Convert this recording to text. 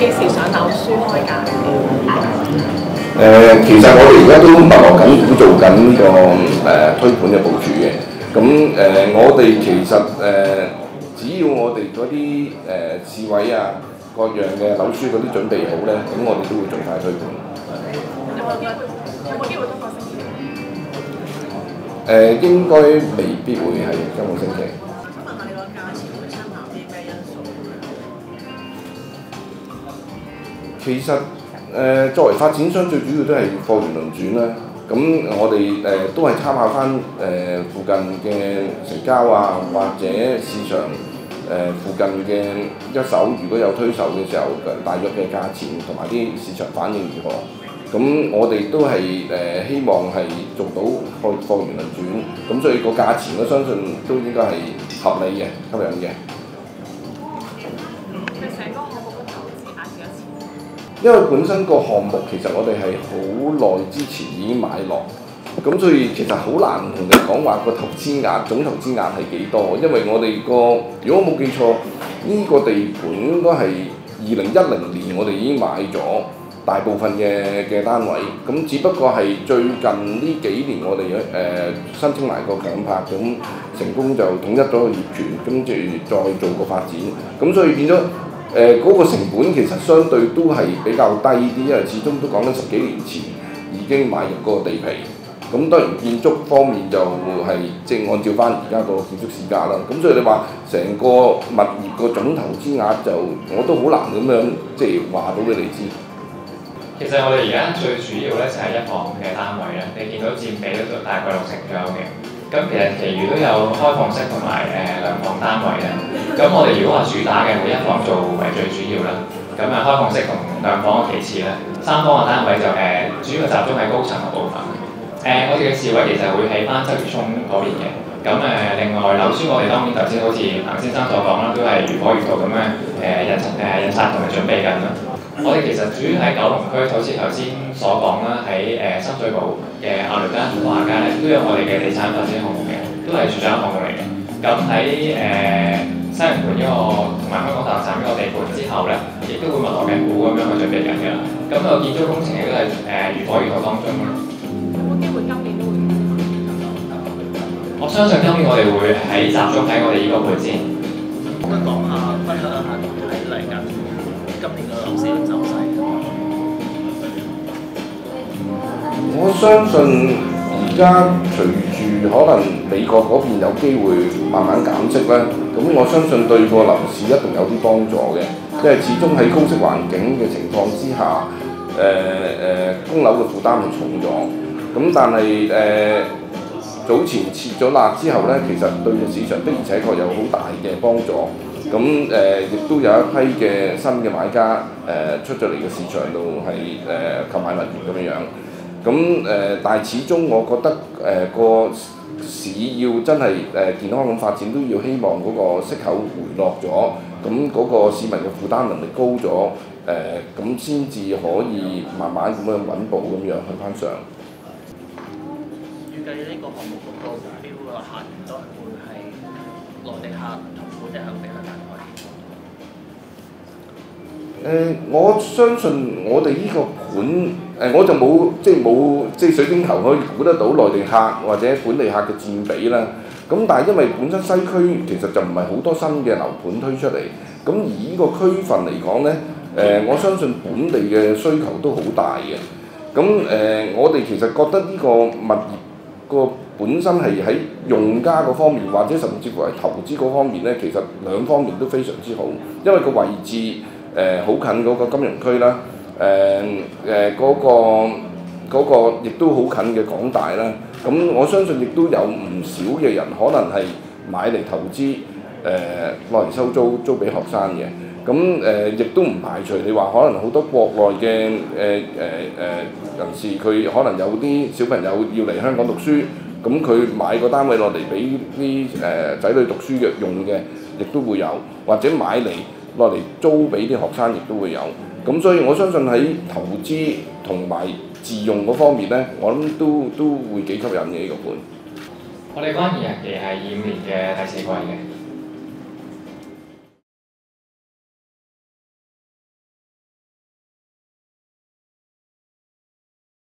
幾時上樓書開價？ 其實我哋而家都密鑼緊鼓做緊呢個推盤嘅部署嘅。咁我哋其實只要我哋嗰啲市委啊各樣嘅樓書嗰啲準備好咧，咁我哋都會盡快推盤。 有冇機會今個星期？ 應該未必會係今個星期。 想問下你個價錢會參考啲咩因素？ 其實作為發展商，最主要都係貨源輪轉啦。咁我哋都係參考翻附近嘅成交啊，或者市場附近嘅一手，如果有推售嘅時候，大約嘅價錢同埋啲市場反應如何？咁我哋都係希望係做到貨源輪轉，咁所以個價錢我相信都應該係合理嘅、吸引嘅。 佢成個項目嘅投資額幾多錢？ 因為本身個項目其實我哋係好耐之前已經買落，咁所以其實好難同你講話個投資額總投資額係幾多，因為我哋如果我冇記錯，呢個地盤應該係2010年我哋已經買咗大部分嘅單位，咁只不過係最近呢幾年我哋申請埋個強拍，咁成功就統一咗個業權，跟住再做個發展，咁所以變咗嗰個成本其實相對都係比較低啲，因為始終都講緊10幾年前已經買入嗰個地皮，咁當然建築方面就係即係按照翻而家個建築市價啦，咁所以你話成個物業個總投資額就我都好難咁樣即係話到俾你知。 其實我哋而家最主要咧就係一房嘅單位啦，你見到佔比都大概60%左右嘅。咁其實其餘都有開放式同埋兩房單位啦。咁我哋如果話主打嘅會一房做為最主要啦，咁開放式同兩房其次啦，三房嘅單位就主要集中喺高層嘅部分。我哋嘅示威其實會喺翻鰂魚涌嗰邊嘅。咁另外樓書我哋當然頭先好似彭先生所講啦，都係如火如荼咁印刷同埋準備緊啦。我哋其實主要喺九龍區，好似頭先所講啦，喺深水埗嘅亞雷街同華街咧，都有我哋嘅地產發展項目嘅，都係住宅項目嚟嘅。咁喺西營盤呢個同埋香港大學站呢個地盤之後咧，亦都會密鑼緊鼓咁樣去準備緊嘅啦。咁個建築工程亦都係如火如荼當中啦。 有冇機會今年都會？ 我相信今年我哋會集中喺我哋呢個盤先。 可唔可以講下分享下喺嚟緊今年嘅樓市嘅走勢？ 我相信而家隨住可能美國嗰邊有機會慢慢減息咧，咁我相信對個樓市一定有啲幫助嘅，因為始終喺高息環境嘅情況之下，供樓嘅負擔係重咗，咁但係早前撤咗辣之後咧，其實對個市場的而且確有好大嘅幫助。咁亦都有一批嘅新嘅買家出咗嚟嘅市場度係購買物業咁樣樣。咁但係始終我覺得個市要真係健康咁發展，都要希望嗰個息口回落咗，咁嗰個市民嘅負擔能力高咗，咁先至可以慢慢咁樣穩步咁樣去翻上。 預計呢個項目嗰個目標嘅客源都係會係內地客同本地客比例大概。 我相信我哋呢個盤我就冇水晶球可以估得到內地客或者本地客嘅佔比啦。咁但係因為本身西區其實就唔係好多新嘅樓盤推出嚟，咁而呢個區份嚟講呢，我相信本地嘅需求都好大嘅。咁我哋其實覺得呢個物業個本身係喺用家嗰方面，或者甚至乎係投資嗰方面呢，其實兩方面都非常之好，因為個位置好近嗰個金融區啦，嗰個亦都好近嘅港大啦。咁我相信亦都有唔少嘅人可能係買嚟投資，攞嚟收租俾學生嘅。咁亦都唔排除你話可能好多國內嘅人士，佢可能有啲小朋友要嚟香港讀書，咁佢買個單位落嚟俾啲仔女讀書嘅用嘅，亦都會有，或者買嚟落嚟租俾啲學生，亦都會有。咁所以我相信喺投資同埋自用嗰方面呢，我諗都會幾吸引嘅呢個盤。 我哋關鍵日期係25年嘅第4季嘅。